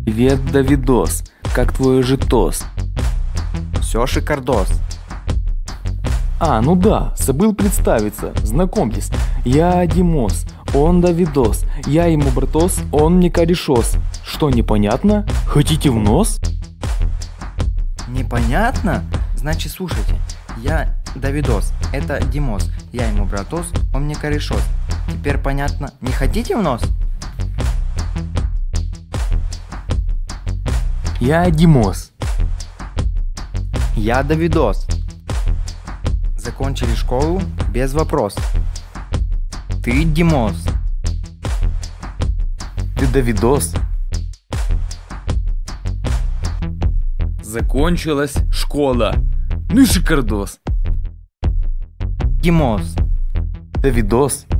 Привет, Давидос. Как твой житос? Все шикардос. Ну да, забыл представиться. Знакомьтесь, я Димос, он Давидос. Я ему братос, он мне корешос. Что, непонятно? Хотите в нос? Непонятно? Значит, слушайте. Я Давидос, это Димос. Я ему братос, он мне корешос. Теперь понятно? Не хотите в нос? Я Димос. Я Давидос. Закончили школу без вопросов. Ты Димос. Ты Давидос. Закончилась школа. Ну и шикардос. Димос. Давидос.